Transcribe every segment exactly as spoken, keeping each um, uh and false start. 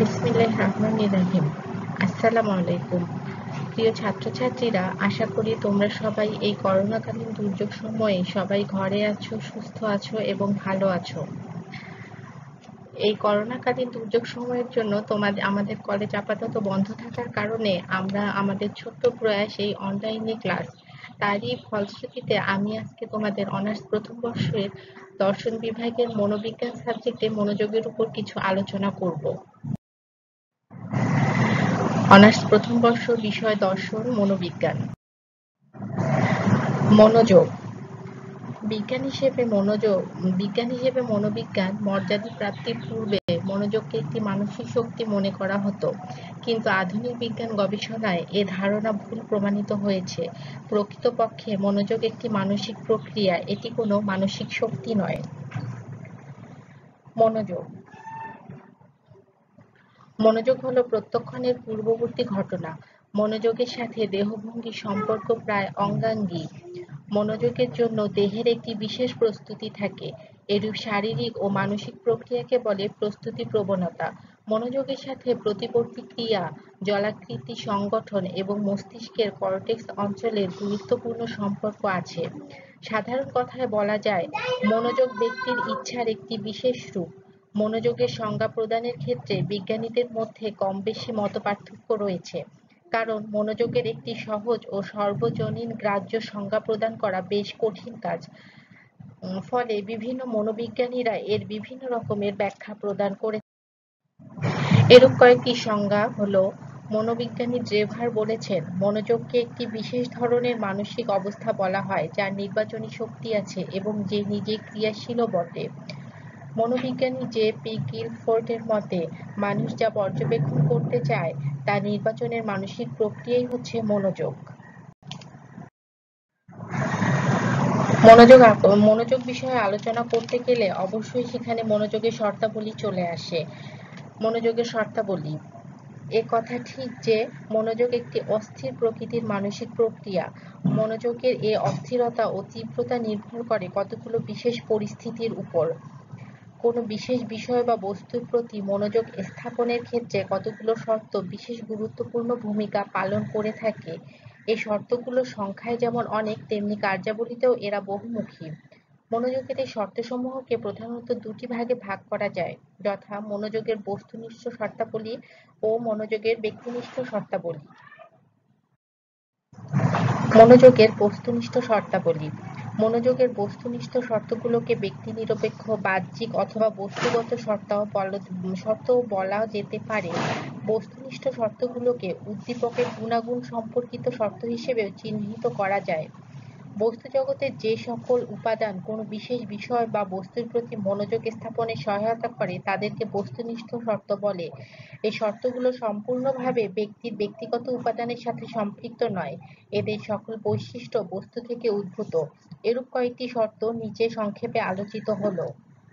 বিসমিল্লাহির রহমানির রহিম। আসসালামু আলাইকুম। প্রিয় ছাত্রছাত্রীরা, আশা করি তোমরা সবাই এই করোনাকালীন দুর্যোগ সময়ে সবাই ঘরে আছো, সুস্থ আছো এবং ভালো আছো। এই করোনাকালীন দুর্যোগ সময়ের জন্য তোমাদের আমাদের কলেজ আপাতত বন্ধ থাকার কারণে আমরা আমাদের ছোট্ট প্রয়াস এই অনলাইনে ক্লাস, তারই ফলশ্রুতিতে আমি আজকে তোমাদের অনার্স প্রথম বর্ষের দর্শন বিভাগের মনোবিজ্ঞান সাবজেক্টে মনোযোগের উপর কিছু আলোচনা করব। অনার্স প্রথম বর্ষ, বিষয় দর্শন, মনোবিজ্ঞান। মনোযোগ। বিজ্ঞান হিসেবে মনোযোগ বিজ্ঞান হিসেবে মনোবিজ্ঞান মর্যাদা প্রাপ্তির পূর্বে মনোযোগকে একটি মানসিক শক্তি মনে করা হতো, কিন্তু আধুনিক বিজ্ঞান গবেষণায় এ ধারণা ভুল প্রমাণিত হয়েছে। প্রকৃতপক্ষে মনোযোগ একটি মানসিক প্রক্রিয়া, এটি কোনো মানসিক শক্তি নয়। মনোযোগ মনোযোগ হলো প্রত্যক্ষণের পূর্ববর্তী ঘটনা। মনোযোগের সাথে দেহভঙ্গির সম্পর্ক প্রায় অঙ্গাঙ্গী। মনোযোগের জন্য দেহের একটি বিশেষ প্রস্তুতি থাকে। এরূপ শারীরিক ও মানসিক প্রক্রিয়াকে বলে প্রস্তুতি প্রবণতা। মনোযোগের সাথে প্রতিবর্তী ক্রিয়া, জলাকৃতি সংগঠন এবং মস্তিষ্কের কর্টেক্স অঞ্চলের গুরুত্বপূর্ণ সম্পর্ক আছে। সাধারণ কথায় বলা যায়, মনোযোগ ব্যক্তির ইচ্ছার একটি বিশেষ রূপ। মনোযোগের সংজ্ঞা প্রদানের ক্ষেত্রে বিজ্ঞানীদের মধ্যে কম-বেশি মতপার্থক্য রয়েছে, কারণ মনোযোগের একটি সহজ ও সর্বজনীন গ্রাহ্য সংজ্ঞা প্রদান করা বেশ কঠিন কাজ। ফলে বিভিন্ন মনোবিজ্ঞানীরা এর বিভিন্ন রকমের ব্যাখ্যা প্রদান করে। এরূপ কয়েকটি সংজ্ঞা হলো: মনোবিজ্ঞানী ড্রেভার বলেছেন, মনোযোগকে একটি বিশেষ ধরনের মানসিক অবস্থা বলা হয় যার নির্বাচনী শক্তি আছে এবং যে নিজে ক্রিয়াশীলও বটে। মনোবিজ্ঞানী জে পি গিলফোর্ডের মতে, মানুষ যা পর্যবেক্ষণ করতে চায় তা নির্বাচনের মানসিক প্রক্রিয়াই হচ্ছে মনোযোগ। মনোযোগ মনোযোগ বিষয়ে আলোচনা করতে গেলে অবশ্যই সেখানে মনোযোগের শর্তাবলী চলে আসে। মনোযোগের শর্তাবলী। এ কথা ঠিক যে মনোযোগ একটি অস্থির প্রকৃতির মানসিক প্রক্রিয়া। মনোযোগের এ অস্থিরতা ও তীব্রতা নির্ভর করে কতগুলো বিশেষ পরিস্থিতির উপর। কোনো বিশেষ বিষয় বা বস্তুর প্রতি মনোযোগ স্থাপনের ক্ষেত্রে কতগুলো শর্ত বিশেষ গুরুত্বপূর্ণ ভূমিকা পালন করে থাকে। এই শর্তগুলোর সংখ্যায় যেমন অনেক, তেমনি কার্যাবলীতেও এরা বহুমুখী। মনোযোগের এই শর্তসমূহকে প্রধানত দুটি ভাগে ভাগ করা যায়, যথা মনোযোগের বস্তুনিষ্ঠ শর্তাবলী ও মনোযোগের ব্যক্তিনিষ্ঠ শর্তাবলী। মনোযোগের বস্তুনিষ্ঠ শর্তাবলী। মনোযোগের বস্তুনিষ্ঠ শর্তগুলোকে ব্যক্তিনিরপেক্ষ, বাহ্যিক অথবা বস্তুগত শর্তও শর্তও বলা যেতে পারে। বস্তুনিষ্ঠ শর্তগুলোকে উদ্দীপকের গুণাগুণ সম্পর্কিত শর্ত হিসেবেও চিহ্নিত করা যায়। বস্তু জগতের যে সকল উপাদান কোনো বিশেষ বিষয় বা বস্তুর প্রতি মনোযোগ স্থাপনে সহায়তা করে তাদেরকে বস্তুনিষ্ঠ শর্ত বলে। এই শর্তগুলো সম্পূর্ণভাবে ব্যক্তির ব্যক্তিগত উপাদানের সাথে সম্পৃক্ত নয়, এদের সকল বৈশিষ্ট্য বস্তু থেকে উদ্ভূত। এরূপ কয়েকটি শর্ত নিচে সংক্ষেপে আলোচিত হলো।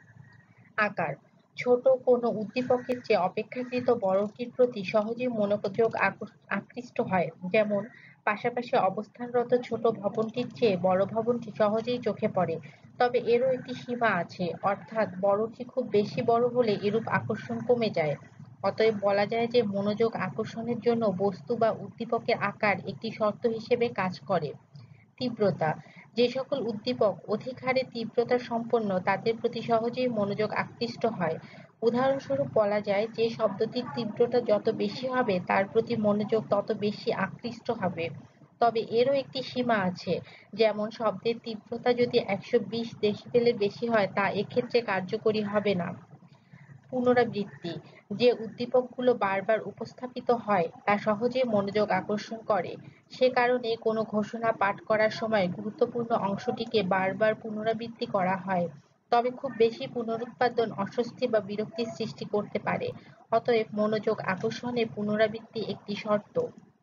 আকার। ছোট কোনো উদ্দীপকের চেয়ে অপেক্ষাকৃত বড়টির প্রতি সহজেই মনোযোগ আকৃষ্ট হয়, যেমন পাশাপাশি অবস্থানরত ছোট ভবনটির চেয়ে বড় ভবনটি সহজেই চোখে পড়ে। তবে এরও একটি সীমা আছে, অর্থাৎ বড়টি খুব বেশি বড় হলে এরূপ আকর্ষণ কমে যায়। অতএব বলা যায় যে মনোযোগ আকর্ষণের জন্য বস্তু বা উদ্দীপকের আকার একটি শর্ত হিসেবে কাজ করে। তীব্রতা। যে সকল উদ্দীপক অধিক হারে তীব্রতা সম্পন্ন তাদের প্রতি সহজেই মনোযোগ আকৃষ্ট হয়। উদাহরণস্বরূপ বলা যায়, যে শব্দটির তীব্রতা যত বেশি হবে তার প্রতি মনোযোগ তত বেশি আকৃষ্ট হবে। তবে এরও একটি সীমা আছে, যেমন শব্দের তীব্রতা যদি একশো বিশ ডেসিবেলের বেশি হয় তা এক্ষেত্রে কার্যকরী হবে না। পুনরাবৃত্তি। যে উদ্দীপকগুলো বারবার উপস্থাপিত হয় তা সহজেই মনোযোগ আকর্ষণ করে। সে কারণে কোনো ঘোষণা পাঠ করার সময় গুরুত্বপূর্ণ অংশটিকে বারবার পুনরাবৃত্তি করা হয়। তবে খুব বেশি পুনরুৎপাদন অস্বস্তি বা বিরক্তির সৃষ্টি করতে পারে। অতএব মনোযোগ আকর্ষণে পুনরাবৃত্তি একটি শর্ত।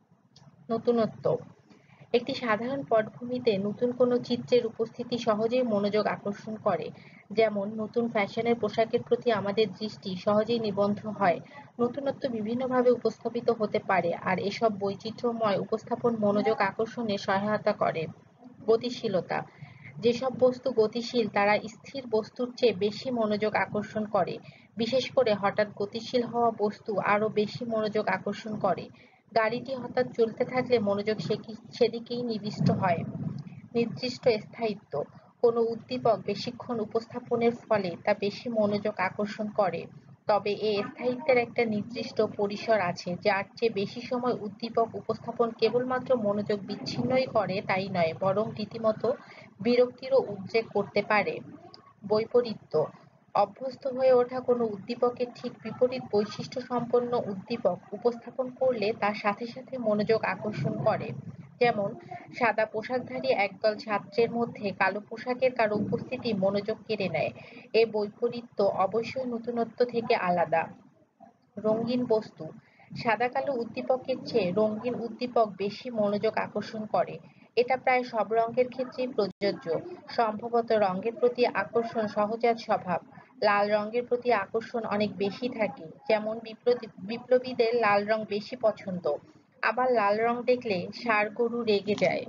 নতুনত্ব। একটি সাধারণ পটভূমিতে নতুন কোনো চিত্রের উপস্থিতি সহজেই মনোযোগ আকর্ষণ করে। যেমন নতুন ফ্যাশনের পোশাকের প্রতি আমাদের দৃষ্টি সহজেই নিবদ্ধ হয়। নতুনত্ব বিভিন্নভাবে উপস্থাপিত হতে পারে, আর এসব বৈচিত্র্যময় উপস্থাপন মনোযোগ আকর্ষণে সহায়তা করে। গতিশীলতা। যেসব বস্তু গতিশীল তারা স্থির বস্তুর চেয়ে বেশি মনোযোগ আকর্ষণ করে। বিশেষ করে হঠাৎ গতিশীল হওয়া বস্তু আরো বেশি মনোযোগ আকর্ষণ করে। গাড়িটি হঠাৎ চলতে থাকলে মনোযোগ সেদিকেই নিবিষ্ট হয়। নির্দিষ্ট স্থায়িত্ব: কোনো উদ্দীপক বেশিক্ষণ উপস্থাপনের ফলে তা বেশি মনোযোগ আকর্ষণ করে। তবে এ স্থায়িত্বের একটা নির্দিষ্ট পরিসর আছে, যার চেয়ে বেশি সময় উদ্দীপক উপস্থাপন কেবলমাত্র মনোযোগ বিচ্ছিন্নই করে তাই নয়, বরং রীতিমতো বিরক্তিরও উদ্রেক করতে পারে। বৈপরীত্য: অভ্যস্ত হয়ে ওঠা কোনো উদ্দীপকের ঠিক বিপরীত বৈশিষ্ট্য সম্পন্ন উদ্দীপক উপস্থাপন করলে তার সাথে সাথে মনোযোগ আকর্ষণ করে। যেমন, সাদা পোশাকধারী একদল ছাত্রের মধ্যে কালো পোশাকের কারো উপস্থিতি মনোযোগ কেড়ে নেয়। এ বৈপরীত্য অবশ্যই নতুনত্ব থেকে আলাদা। রঙিন বস্তু: সাদা কালো উদ্দীপকের চেয়ে রঙিন উদ্দীপক বেশি মনোযোগ আকর্ষণ করে। এটা প্রায় সব রঙের ক্ষেত্রেই প্রযোজ্য। সম্ভবত রঙের প্রতি আকর্ষণ সহজাত স্বভাব। লাল রঙের প্রতি আকর্ষণ অনেক বেশি থাকে, যেমন বিপ্লবীদের লাল রং বেশি পছন্দ। আবার লাল রং দেখলে ষাঁড় গরু রেগে যায়।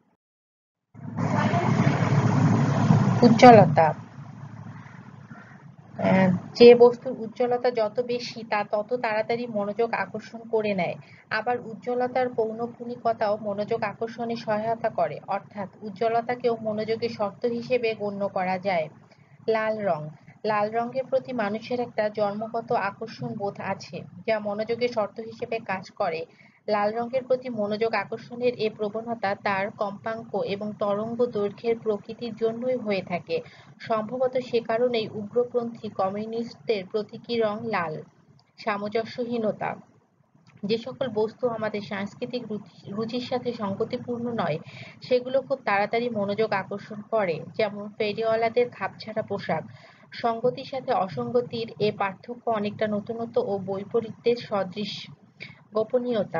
উজ্জ্বলতা: যে বস্তুর উজ্জ্বলতা যত বেশি তা তত তাড়াতাড়ি মনোযোগ আকর্ষণ করে নেয়। আবার উজ্জ্বলতার পৌনঃপুনিকতাও মনোযোগ আকর্ষণে সহায়তা করে, অর্থাৎ উজ্জ্বলতাকেও মনোযোগের শর্ত হিসেবে গণ্য করা যায়। লাল রং: লাল রঙের প্রতি মানুষের একটা জন্মগত আকর্ষণ বোধ আছে, যা মনোযোগের শর্ত হিসেবে কাজ করে। লাল রঙের প্রতি মনোযোগ আকর্ষণের এ প্রবণতা তার কম্পাঙ্ক এবং তরঙ্গ দৈর্ঘ্যের প্রকৃতির জন্যই হয়ে থাকে। সম্ভবত সে কারণেই উগ্রপন্থী কমিউনিস্টদের প্রতীকী রং লাল। সামঞ্জস্যহীনতা: যে সকল বস্তু আমাদের সাংস্কৃতিক রুচির সাথে সঙ্গতিপূর্ণ নয়, সেগুলো খুব তাড়াতাড়ি মনোযোগ আকর্ষণ করে, যেমন ফেরিওয়ালাদের খাপছাড়া পোশাক। সঙ্গতির সাথে অসঙ্গতির এ পার্থক্য অনেকটা নতুনত্ব ও বৈপরীত্যের সদৃশ। গোপনীয়তা: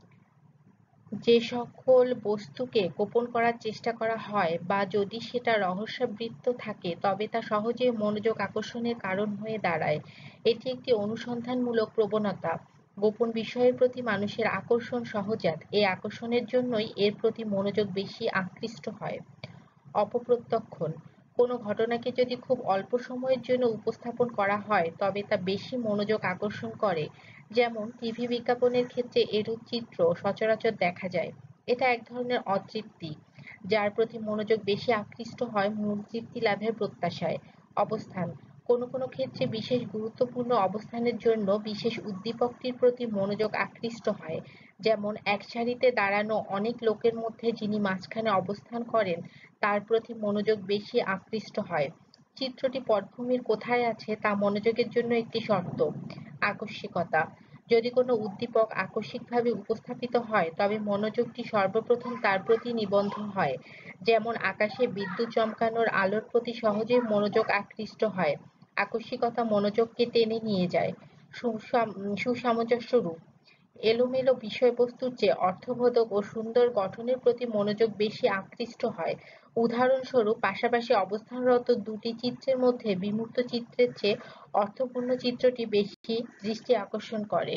যে সকল বস্তুকে গোপন করার চেষ্টা করা হয় বা যদি সেটা রহস্যাবৃত থাকে, তবে তা সহজেই মনোযোগ আকর্ষণের কারণ হয়ে দাঁড়ায়। এটি একটি অনুসন্ধানমূলক প্রবণতা। গোপন বিষয়ের প্রতি মানুষের আকর্ষণ সহজাত। এই আকর্ষণের জন্যই এর প্রতি মনোযোগ বেশি আকৃষ্ট হয়। অপপ্রত্যক্ষণ: কোনো ঘটনাকে যদি খুব অল্প সময়ের জন্য উপস্থাপন করা হয়, তবে তা বেশি মনোযোগ আকর্ষণ করে। যেমন টিভি বিজ্ঞাপনের ক্ষেত্রে এরূপ চিত্র সচরাচর দেখা যায়। এটা এক ধরনের অতৃপ্তি, যার প্রতি মনোযোগ বেশি আকৃষ্ট হয় মূল তৃপ্তি লাভের প্রত্যাশায়। অবস্থান: কোনো কোনো ক্ষেত্রে বিশেষ গুরুত্বপূর্ণ অবস্থানের জন্য বিশেষ উদ্দীপকটির প্রতি মনোযোগ আকৃষ্ট হয়। যেমন এক সারিতে দাঁড়ানো অনেক লোকের মধ্যে যিনি মাঝখানে অবস্থান করেন, তার প্রতি মনোযোগ বেশি আকৃষ্ট হয়। চিত্রটি পটভূমির কোথায় আছে তা মনোযোগের জন্য একটি শর্ত। আকস্মিকতা: যদি কোনো উদ্দীপক আকস্মিকভাবে উপস্থাপিত হয়, তবে মনোযোগটি সর্বপ্রথম তার প্রতি নিবদ্ধ হয়। যেমন আকাশে বিদ্যুৎ চমকানোর আলোর প্রতি সহজেই মনোযোগ আকৃষ্ট হয়। আকস্মিকতা মনোযোগকে টেনে নিয়ে যায়। সুসামঞ্জস্য রূপ: এলোমেলো বিষয়বস্তুর চেয়ে অর্থবোধক ও সুন্দর গঠনের প্রতি মনোযোগ বেশি আকৃষ্ট হয়। উদাহরণস্বরূপ, পাশাপাশি অবস্থানরত দুটি চিত্রের মধ্যে বিমূর্ত চিত্রের চেয়ে অর্থপূর্ণ চিত্রটি বেশি দৃষ্টি আকর্ষণ করে।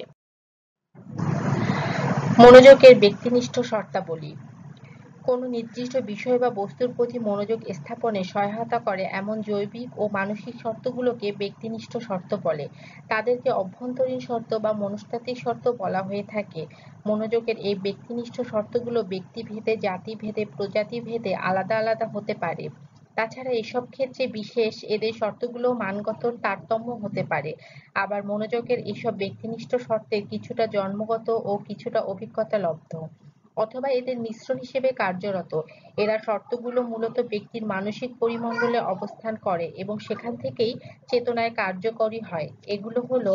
মনোযোগের ব্যক্তিনিষ্ঠ শর্তাবলী: কোনো নির্দিষ্ট বিষয় বা বস্তুর প্রতি মনোযোগ স্থাপনে সহায়তা করে এমন জৈবিক ও মানসিক শর্তগুলোকে ব্যক্তিনিষ্ঠ শর্ত বলে। তাদেরকে অভ্যন্তরীণ শর্ত বা মনস্তাত্ত্বিক শর্ত বলা হয়ে থাকে। মনোযোগের এই ব্যক্তিনিষ্ঠ শর্তগুলো ব্যক্তিভেদে, জাতিভেদে, প্রজাতিভেদে আলাদা আলাদা হতে পারে। তাছাড়া এসব ক্ষেত্রে বিশেষ এদের শর্তগুলো মানগত তারতম্য হতে পারে। আবার মনোযোগের এসব ব্যক্তিনিষ্ঠ শর্তের কিছুটা জন্মগত ও কিছুটা অভিজ্ঞতালব্ধ, অথবা এদের মিশ্রণ হিসেবে কার্যরত। এরা শর্তগুলো মূলত ব্যক্তির মানসিক পরিমণ্ডলে অবস্থান করে এবং সেখান থেকেই চেতনায় কার্যকরী হয়। এগুলো হলো: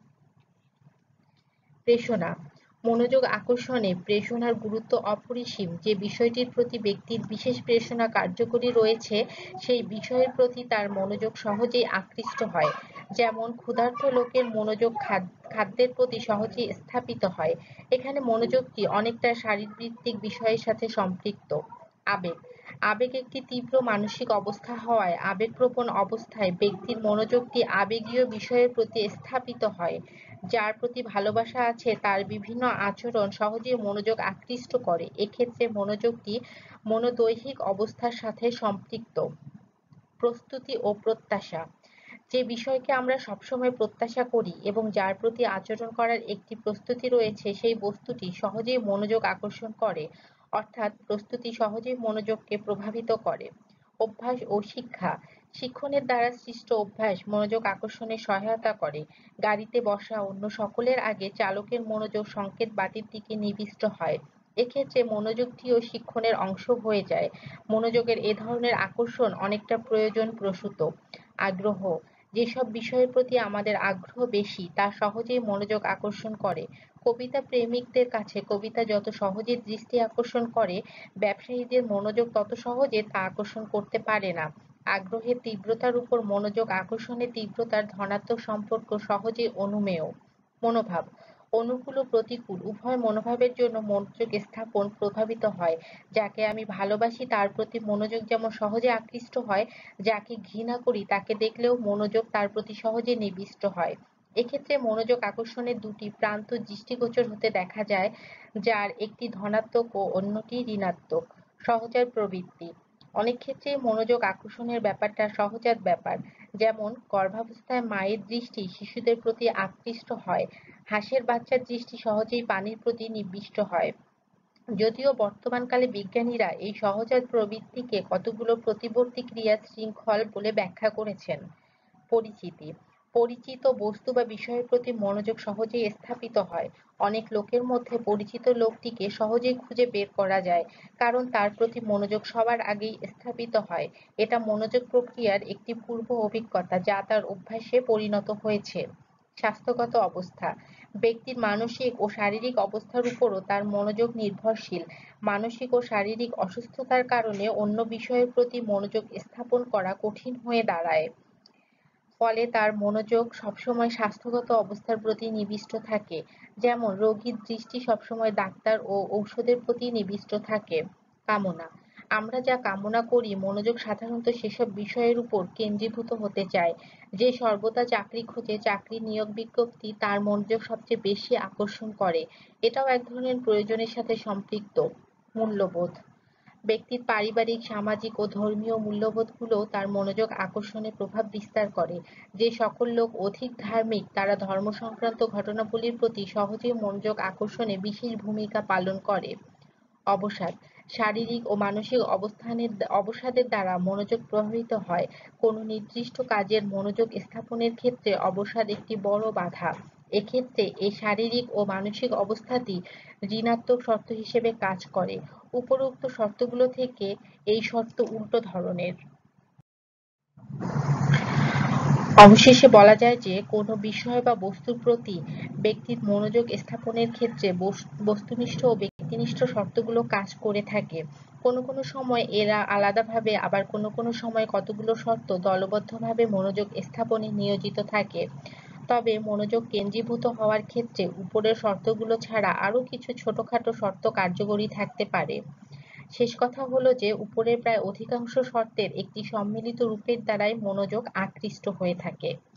প্রেষণা: মনোযোগ আকর্ষণে প্রেষণার গুরুত্ব অপরিসীম। যে বিষয়টির প্রতি ব্যক্তির বিশেষ প্রেষণা কার্যকরী রয়েছে, সেই বিষয়ের প্রতি তার মনোযোগ সহজেই আকৃষ্ট হয়। যেমন ক্ষুধার্ত লোকের মনোযোগ খাদ্যের প্রতি সহজেই স্থাপিত হয়। এখানে মনোযোগটি অনেকটা শারীরবৃত্তিক বিষয়ের সাথে সম্পৃক্ত। আবেগ: আবেগ একটি তীব্র মানসিক অবস্থা হওয়ায় আবেগপ্রবণ অবস্থায় ব্যক্তির মনোযোগটি আবেগীয় বিষয়ের প্রতি স্থাপিত হয়। যার প্রতি ভালোবাসা আছে তার বিভিন্ন আচরণ সহজেই মনোযোগ আকৃষ্ট করে। এক্ষেত্রে মনোযোগটি মনোদৈহিক অবস্থার সাথে সম্পৃক্ত। প্রস্তুতি ও প্রত্যাশা। যে বিষয়কে আমরা সবসময় প্রত্যাশা করি এবং যার প্রতি আচরণ করার একটি প্রস্তুতি রয়েছে, সেই বস্তুটি সহজেই মনোযোগ আকর্ষণ করে, অর্থাৎ প্রস্তুতি সহজেই মনোযোগকে প্রভাবিত করে। অভ্যাস ও শিক্ষা। শিক্ষণের দ্বারা সৃষ্ট অভ্যাস মনোযোগ আকর্ষণে সহায়তা করে। গাড়িতে বসা অন্য সকলের আগে চালকের মনোযোগ সংকেত বাতির দিকে নিবিষ্ট হয়। এক্ষেত্রে মনোযোগটিও শিক্ষণের অংশ হয়ে যায়। মনোযোগের এ ধরনের আকর্ষণ অনেকটা প্রয়োজন প্রসূত। আগ্রহ। যেসব বিষয়ের প্রতি আমাদের আগ্রহ বেশি তা সহজেই মনোযোগ আকর্ষণ করে। কবিতা প্রেমিকদের কাছে কবিতা যত সহজে দৃষ্টি আকর্ষণ করে, ব্যবসায়ীদের মনোযোগ তত সহজে তা আকর্ষণ করতে পারে না। আগ্রহের তীব্রতার উপর মনোযোগ আকর্ষণের তীব্রতার ধনাত্মক সম্পর্ক সহজেই অনুমেয়। মনোভাব। অনুকূল ও প্রতিকূল উভয় মনোভাবের জন্য মনোযোগ স্থাপন প্রভাবিত হয়। যাকে আমি ভালোবাসি তার প্রতি মনোযোগ যেমন সহজে আকৃষ্ট হয়, যাকে ঘৃণা করি তাকে দেখলেও মনোযোগ তার প্রতি সহজে নিবিষ্ট হয়। এক্ষেত্রে মনোযোগ আকর্ষণের দুটি প্রান্ত দৃষ্টিগোচর হতে দেখা যায়, যার একটি ধনাত্মক ও অন্যটি ঋণাত্মক। সহজাত প্রবৃত্তি। অনেক ক্ষেত্রেই মনোযোগ আকর্ষণের ব্যাপারটা সহজাত ব্যাপার। যেমন গর্ভাবস্থায় মায়ের দৃষ্টি শিশুদের প্রতি আকৃষ্ট হয়, হাঁসের বাচ্চার দৃষ্টি সহজেই পানির প্রতি নিবিষ্ট হয়। যদিও বর্তমানকালে বিজ্ঞানীরা এই সহজাত প্রবৃত্তিকে কতগুলো প্রতিবর্তী ক্রিয়ার শৃঙ্খল বলে ব্যাখ্যা করেছেন। পরিচিতি। পরিচিত বস্তু বা বিষয়ের প্রতি মনোযোগ সহজেই স্থাপিত হয়। অনেক লোকের মধ্যে পরিচিত লোকটিকে সহজেই খুঁজে বের করা যায়, কারণ তার প্রতি মনোযোগ সবার আগেই স্থাপিত হয়। এটা মনোযোগ প্রক্রিয়ার একটি পূর্ব অভিজ্ঞতা যা তার অভ্যাসে পরিণত হয়েছে। স্বাস্থ্যগত অবস্থা। ব্যক্তির মানসিক ও শারীরিক অবস্থার উপরও তার মনোযোগ নির্ভরশীল। মানসিক ও শারীরিক অসুস্থতার কারণে অন্য বিষয়ের প্রতি মনোযোগ স্থাপন করা কঠিন হয়ে দাঁড়ায়। ফলে তার মনোযোগ সবসময় স্বাস্থ্যগত অবস্থার প্রতি নিবিষ্ট থাকে। যেমন রোগীর দৃষ্টি সবসময় ডাক্তার ও ঔষধের প্রতি নিবিষ্ট থাকে। কামনা। আমরা যা কামনা করি, মনোযোগ সাধারণত সেসব বিষয়ের উপর কেন্দ্রীভূত হতে চায়। যে সর্বদা চাকরি খোঁজে, চাকরির নিয়োগ বিজ্ঞপ্তি তার মনোযোগ সবচেয়ে বেশি আকর্ষণ করে। এটাও এক ধরনের প্রয়োজনের সাথে সম্পৃক্ত। মূল্যবোধ। ব্যক্তির পারিবারিক, সামাজিক ও ধর্মীয় মূল্যবোধগুলোও তার মনোযোগ আকর্ষণে প্রভাব বিস্তার করে। যে সকল লোক অধিক ধার্মিক তারা ধর্ম সংক্রান্ত ঘটনাবলীর প্রতি সহজেই মনোযোগ আকর্ষণে বিশেষ ভূমিকা পালন করে। অবসাদ। শারীরিক ও মানসিক অবস্থানের অবসাদের দ্বারা মনোযোগ প্রভাবিত হয়। কোনো নির্দিষ্ট কাজের মনোযোগ স্থাপনের ক্ষেত্রে অবসাদ একটি বড় বাধা। এক্ষেত্রে এই শারীরিক ও মানসিক অবস্থাটি ঋণাত্মক শর্ত হিসেবে কাজ করে। উপরোক্ত শর্তগুলো থেকে এই শর্ত উল্টো ধরনের। অবশেষে বলা যায় যে, কোনো বিষয় বা বস্তুর প্রতি ব্যক্তির মনোযোগ স্থাপনের ক্ষেত্রে বস্তুনিষ্ঠ ও ব্যক্তিনিষ্ঠ শর্তগুলো কাজ করে থাকে। কোনো কোনো সময় এরা আলাদাভাবে, আবার কোনো কোনো সময় কতগুলো শর্ত দলবদ্ধভাবে মনোযোগ স্থাপনে নিয়োজিত থাকে। তবে মনোযোগ কেন্দ্রীভূত হওয়ার ক্ষেত্রে উপরের শর্তগুলো ছাড়া আরও কিছু ছোটখাটো শর্ত কার্যকরী থাকতে পারে। শেষ কথা হলো যে, উপরের প্রায় অধিকাংশ শর্তের একটি সম্মিলিত রূপের দ্বারাই মনোযোগ আকৃষ্ট হয়ে থাকে।